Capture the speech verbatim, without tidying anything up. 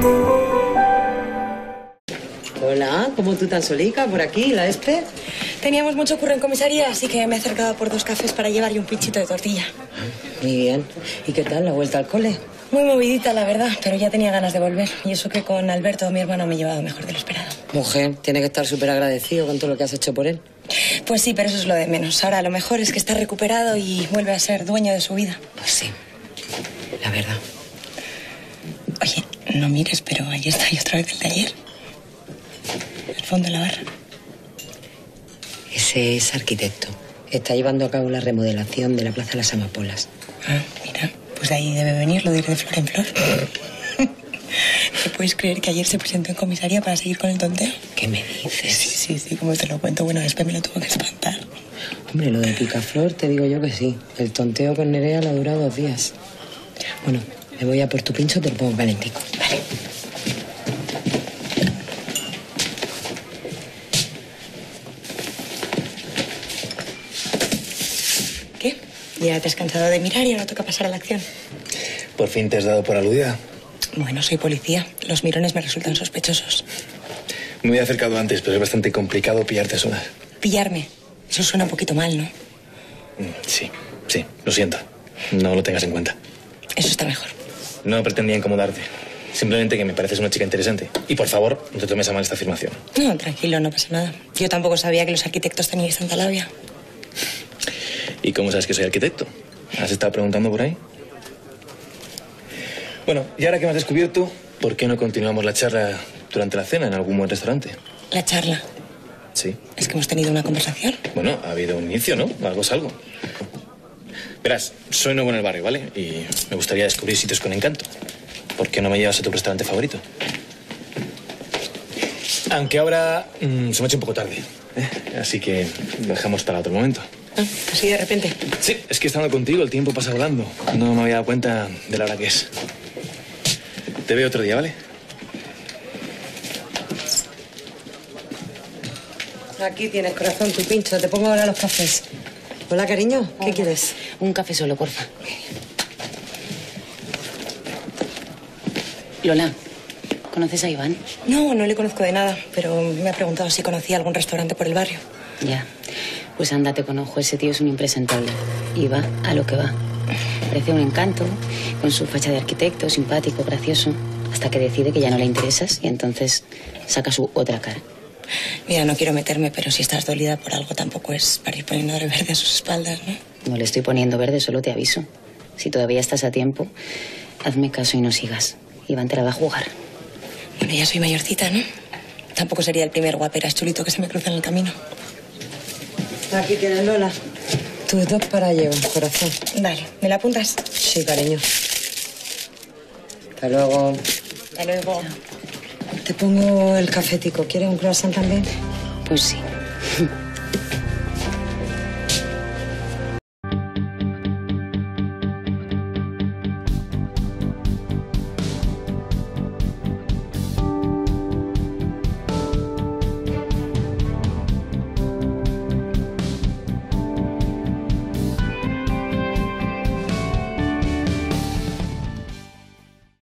Hola, ¿cómo tú tan solica por aquí, la Espe? Teníamos mucho curro en comisaría, así que me he acercado por dos cafés para llevar y un pinchito de tortilla. Muy bien. ¿Y qué tal la vuelta al cole? Muy movidita, la verdad, pero ya tenía ganas de volver. Y eso que con Alberto, mi hermano, me he llevado mejor de lo esperado. Mujer, tiene que estar súper agradecido con todo lo que has hecho por él. Pues sí, pero eso es lo de menos. Ahora lo mejor es que está recuperado y vuelve a ser dueño de su vida. Pues sí, la verdad. Oye, no mires, pero ahí está y otra vez el de ayer. El fondo de la barra. Ese es arquitecto. Está llevando a cabo la remodelación de la Plaza de las Amapolas. Ah, mira, pues de ahí debe venir lo de ir de flor en flor. ¿Te puedes creer que ayer se presentó en comisaría para seguir con el tonteo? ¿Qué me dices? Sí, sí, sí, como te lo cuento. Bueno, después me lo tuvo que espantar. Hombre, lo de Picaflor te digo yo que sí. El tonteo con Nerea le ha durado dos días. Bueno, me voy a por tu pincho, te lo pongo calentico. Vale. ¿Qué? ¿Ya te has cansado de mirar y ahora toca pasar a la acción? ¿Por fin te has dado por aludida? Bueno, soy policía. Los mirones me resultan sospechosos. Me había acercado antes, pero es bastante complicado pillarte sola. Pillarme. Eso suena un poquito mal, ¿no? Sí, sí, lo siento. No lo tengas en cuenta. Eso está mejor. No pretendía incomodarte. Simplemente que me pareces una chica interesante. Y por favor, no te tomes a mal esta afirmación. No, tranquilo, no pasa nada. Yo tampoco sabía que los arquitectos teníais tanta labia. ¿Y cómo sabes que soy arquitecto? ¿Has estado preguntando por ahí? Bueno, y ahora que me has descubierto, ¿por qué no continuamos la charla durante la cena en algún buen restaurante? La charla. Sí. Es que hemos tenido una conversación. Bueno, ha habido un inicio, ¿no? Algo es algo. Verás, soy nuevo en el barrio, ¿vale? Y me gustaría descubrir sitios con encanto. ¿Por qué no me llevas a tu restaurante favorito? Aunque ahora mmm, se me ha hecho un poco tarde, ¿eh? Así que lo dejamos para otro momento. Ah, así de repente. Sí, es que estando contigo el tiempo pasa volando. No me había dado cuenta de la hora que es. Te veo otro día, ¿vale? Aquí tienes, corazón, tu pincho. Te pongo ahora los cafés. Hola, cariño. ¿Qué Hola. quieres? Un café solo, porfa. Lola, ¿conoces a Iván? No, no le conozco de nada, pero me ha preguntado si conocía algún restaurante por el barrio. Ya. Pues ándate con ojo, ese tío es un impresentable. Y va a lo que va. Parece un encanto, con su facha de arquitecto, simpático, gracioso, hasta que decide que ya no le interesas y entonces saca su otra cara. Mira, no quiero meterme, pero si estás dolida por algo tampoco es para ir poniendo verde a sus espaldas, ¿no? No le estoy poniendo verde, solo te aviso. Si todavía estás a tiempo, hazme caso y no sigas. Iván te la va a jugar. Bueno, ya soy mayorcita, ¿no? Tampoco sería el primer guaperas chulito que se me cruza en el camino. Aquí tienes, Lola. Tus dos para llevar, corazón. Vale, ¿me la apuntas? Sí, cariño. Hasta luego. Hasta luego. Te pongo el cafetico. ¿Quieres un croissant también? Pues sí.